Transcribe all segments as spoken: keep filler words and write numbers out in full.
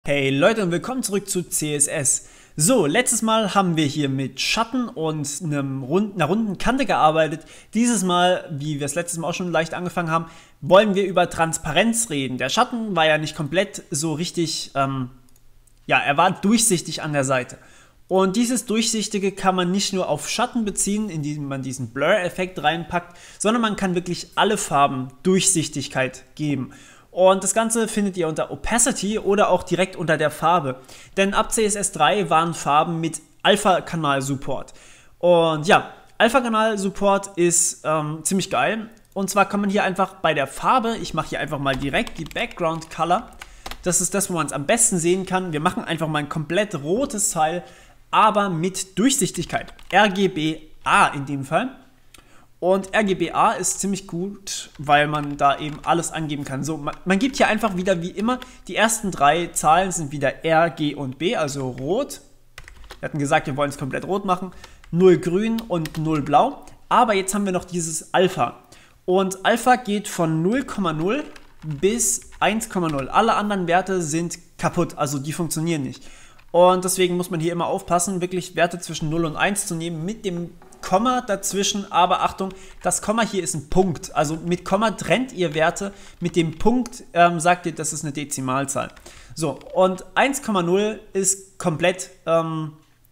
Hey Leute und willkommen zurück zu C S S. So, letztes Mal haben wir hier mit Schatten und einem rund, einer runden Kante gearbeitet. Dieses Mal, wie wir es letztes Mal auch schon leicht angefangen haben, wollen wir über Transparenz reden. Der Schatten war ja nicht komplett so richtig, ähm, ja, er war durchsichtig an der Seite. Und dieses Durchsichtige kann man nicht nur auf Schatten beziehen, indem man diesen Blur-Effekt reinpackt, sondern man kann wirklich alle Farben Durchsichtigkeit geben. Und das Ganze findet ihr unter Opacity oder auch direkt unter der Farbe. Denn ab C S S drei waren Farben mit Alpha-Kanal-Support. Und ja, Alpha-Kanal-Support ist ähm, ziemlich geil. Und zwar kann man hier einfach bei der Farbe, ich mache hier einfach mal direkt die Background Color. Das ist das, wo man es am besten sehen kann. Wir machen einfach mal ein komplett rotes Teil, aber mit Durchsichtigkeit. R G B A in dem Fall. Und R G B A ist ziemlich gut, weil man da eben alles angeben kann. So, man, man gibt hier einfach wieder wie immer, die ersten drei Zahlen sind wieder R, G und B, also rot. Wir hatten gesagt, wir wollen es komplett rot machen. null grün und null blau. Aber jetzt haben wir noch dieses Alpha. Und Alpha geht von null Komma null bis eins Komma null. Alle anderen Werte sind kaputt, also die funktionieren nicht. Und deswegen muss man hier immer aufpassen, wirklich Werte zwischen null und eins zu nehmen mit dem Komma dazwischen, aber Achtung, das Komma hier ist ein Punkt. Also mit Komma trennt ihr Werte, mit dem Punkt ähm, sagt ihr, das ist eine Dezimalzahl. So, und eins Komma null ist komplett, ähm,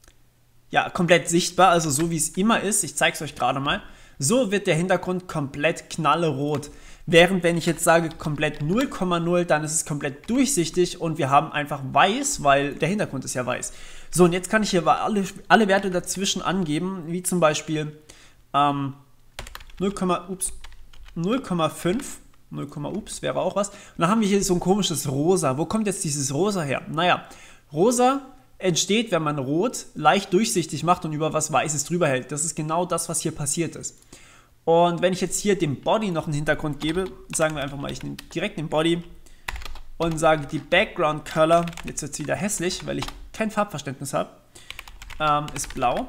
ja, komplett sichtbar, also so wie es immer ist. Ich zeige es euch gerade mal. So wird der Hintergrund komplett knallerot. Während wenn ich jetzt sage komplett null Komma null, dann ist es komplett durchsichtig und wir haben einfach weiß, weil der Hintergrund ist ja weiß. So, und jetzt kann ich hier alle, alle Werte dazwischen angeben, wie zum Beispiel ähm, null, ups, null Komma fünf, null, ups, wäre auch was. Und dann haben wir hier so ein komisches Rosa. Wo kommt jetzt dieses Rosa her? Naja, Rosa entsteht, wenn man Rot leicht durchsichtig macht und über was Weißes drüber hält. Das ist genau das, was hier passiert ist. Und wenn ich jetzt hier dem Body noch einen Hintergrund gebe, sagen wir einfach mal, ich nehme direkt den Body und sage die Background Color, jetzt wird es wieder hässlich, weil ich kein Farbverständnis habe, ähm, ist blau.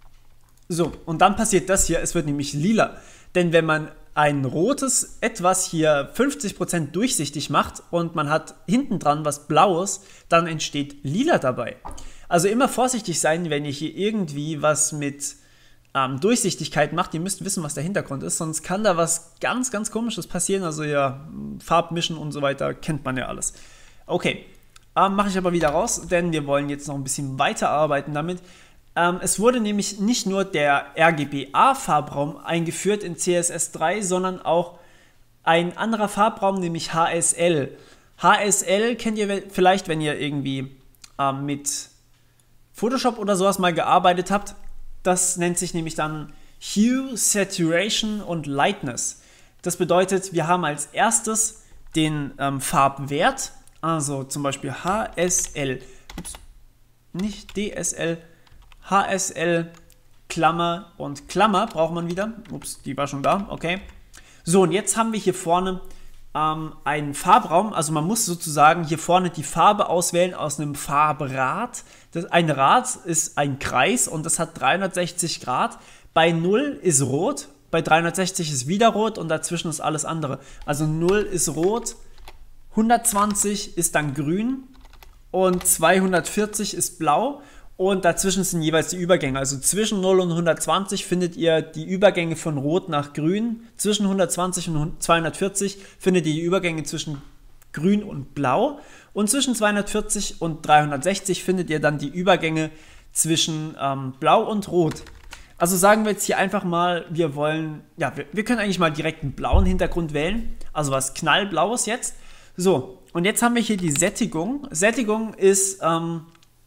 So, und dann passiert das hier, es wird nämlich lila. Denn wenn man ein rotes etwas hier fünfzig Prozent durchsichtig macht und man hat hinten dran was Blaues, dann entsteht lila dabei. Also immer vorsichtig sein, wenn ihr hier irgendwie was mit ähm, Durchsichtigkeit macht. Ihr müsst wissen, was der Hintergrund ist, sonst kann da was ganz, ganz Komisches passieren. Also ja, Farbmischen und so weiter, kennt man ja alles. Okay. Ähm, mache ich aber wieder raus, denn wir wollen jetzt noch ein bisschen weiterarbeiten damit. Ähm, es wurde nämlich nicht nur der R G B A-Farbraum eingeführt in C S S drei, sondern auch ein anderer Farbraum, nämlich H S L. H S L kennt ihr vielleicht, wenn ihr irgendwie ähm, mit Photoshop oder sowas mal gearbeitet habt. Das nennt sich nämlich dann Hue, Saturation und Lightness. Das bedeutet, wir haben als erstes den ähm, Farbwert. Also zum Beispiel H S L, ups, nicht D S L, H S L, Klammer und Klammer braucht man wieder. Ups, die war schon da, okay. So, und jetzt haben wir hier vorne ähm, einen Farbraum. Also man muss sozusagen hier vorne die Farbe auswählen aus einem Farbrad. Das, ein Rad ist ein Kreis und das hat dreihundertsechzig Grad. Bei null ist rot, bei dreihundertsechzig ist wieder rot und dazwischen ist alles andere. Also null ist rot. hundertzwanzig ist dann grün und zweihundertvierzig ist blau und dazwischen sind jeweils die Übergänge. Also zwischen null und hundertzwanzig findet ihr die Übergänge von Rot nach Grün. Zwischen hundertzwanzig und zweihundertvierzig findet ihr die Übergänge zwischen Grün und Blau. Und zwischen zweihundertvierzig und dreihundertsechzig findet ihr dann die Übergänge zwischen ähm, Blau und Rot. Also sagen wir jetzt hier einfach mal, wir wollen, ja, wir, wir können eigentlich mal direkt einen blauen Hintergrund wählen. Also was knallblaues jetzt. So, und jetzt haben wir hier die Sättigung. Sättigung ist ähm,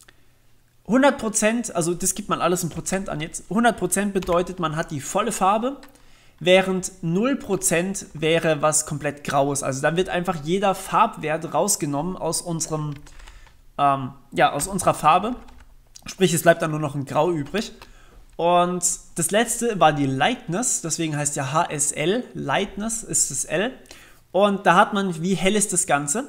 hundert Prozent, also das gibt man alles in Prozent an jetzt. hundert Prozent bedeutet, man hat die volle Farbe, während null Prozent wäre was komplett Graues. Also dann wird einfach jeder Farbwert rausgenommen aus unserem, ähm, ja, aus unserer Farbe. Sprich, es bleibt dann nur noch ein Grau übrig. Und das letzte war die Lightness, deswegen heißt ja H S L, Lightness ist das L. Und da hat man, wie hell ist das Ganze.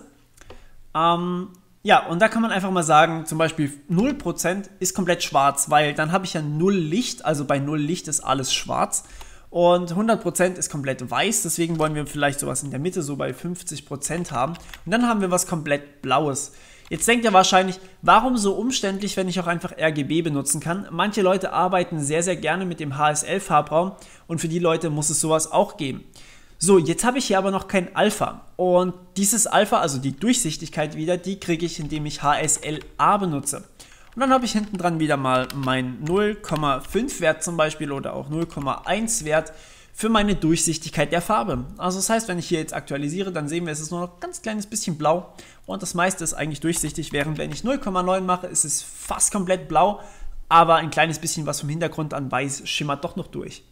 Ähm, ja, und da kann man einfach mal sagen, zum Beispiel null Prozent ist komplett schwarz, weil dann habe ich ja null Licht, also bei null Licht ist alles schwarz. Und hundert Prozent ist komplett weiß, deswegen wollen wir vielleicht sowas in der Mitte, so bei fünfzig Prozent haben. Und dann haben wir was komplett Blaues. Jetzt denkt ihr wahrscheinlich, warum so umständlich, wenn ich auch einfach R G B benutzen kann? Manche Leute arbeiten sehr, sehr gerne mit dem H S L-Farbraum und für die Leute muss es sowas auch geben. So, jetzt habe ich hier aber noch kein Alpha und dieses Alpha, also die Durchsichtigkeit wieder, die kriege ich, indem ich H S L A benutze. Und dann habe ich hinten dran wieder mal mein null Komma fünf Wert zum Beispiel oder auch null Komma eins Wert für meine Durchsichtigkeit der Farbe. Also das heißt, wenn ich hier jetzt aktualisiere, dann sehen wir, es ist nur noch ein ganz kleines bisschen blau und das meiste ist eigentlich durchsichtig, während wenn ich null Komma neun mache, ist es fast komplett blau, aber ein kleines bisschen was vom Hintergrund an weiß schimmert doch noch durch.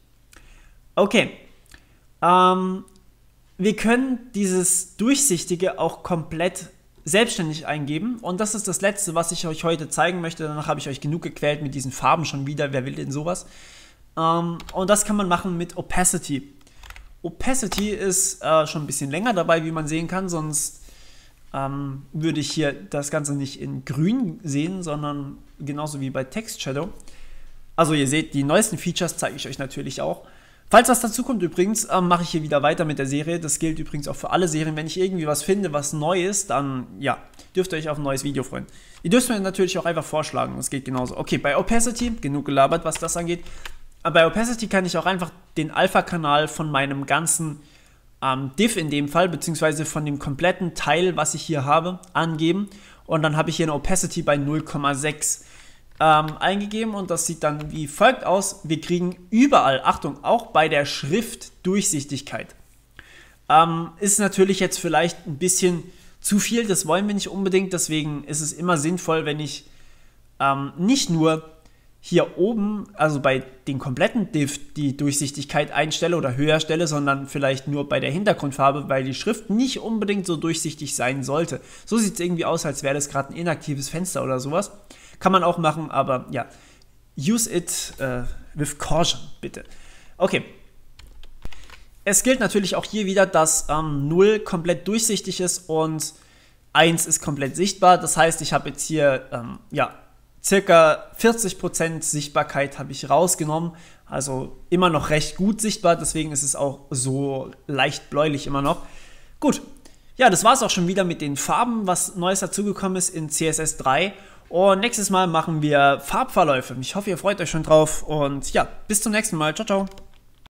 Okay, ähm, wir können dieses Durchsichtige auch komplett selbstständig eingeben und das ist das letzte, was ich euch heute zeigen möchte. Danach habe ich euch genug gequält mit diesen Farben schon wieder, wer will denn sowas? Um, und das kann man machen mit Opacity. Opacity ist äh, schon ein bisschen länger dabei, wie man sehen kann, sonst ähm, würde ich hier das Ganze nicht in grün sehen, sondern genauso wie bei Text Shadow. Also ihr seht, die neuesten Features zeige ich euch natürlich auch. Falls was dazu kommt übrigens, ähm, mache ich hier wieder weiter mit der Serie. Das gilt übrigens auch für alle Serien. Wenn ich irgendwie was finde, was neu ist, dann ja, dürft ihr euch auf ein neues Video freuen. Ihr dürft mir natürlich auch einfach vorschlagen, das geht genauso. Okay, bei Opacity, genug gelabert, was das angeht. Aber bei Opacity kann ich auch einfach den Alpha-Kanal von meinem ganzen ähm, Div in dem Fall, beziehungsweise von dem kompletten Teil, was ich hier habe, angeben. Und dann habe ich hier eine Opacity bei null Komma sechs ähm, eingegeben und das sieht dann wie folgt aus. Wir kriegen überall, Achtung, auch bei der Schrift Durchsichtigkeit. Ähm, ist natürlich jetzt vielleicht ein bisschen zu viel, das wollen wir nicht unbedingt, deswegen ist es immer sinnvoll, wenn ich ähm, nicht nur hier oben, also bei den kompletten Div, die Durchsichtigkeit einstelle oder höher stelle, sondern vielleicht nur bei der Hintergrundfarbe, weil die Schrift nicht unbedingt so durchsichtig sein sollte. So sieht es irgendwie aus, als wäre das gerade ein inaktives Fenster oder sowas. Kann man auch machen, aber ja, use it uh, with caution, bitte. Okay. Es gilt natürlich auch hier wieder, dass ähm, null komplett durchsichtig ist und eins ist komplett sichtbar. Das heißt, ich habe jetzt hier, ähm, ja, circa vierzig Prozent Sichtbarkeit habe ich rausgenommen, also immer noch recht gut sichtbar, deswegen ist es auch so leicht bläulich immer noch. Gut, ja, das war es auch schon wieder mit den Farben, was Neues dazugekommen ist in C S S drei und nächstes Mal machen wir Farbverläufe. Ich hoffe, ihr freut euch schon drauf und ja, bis zum nächsten Mal. Ciao, ciao.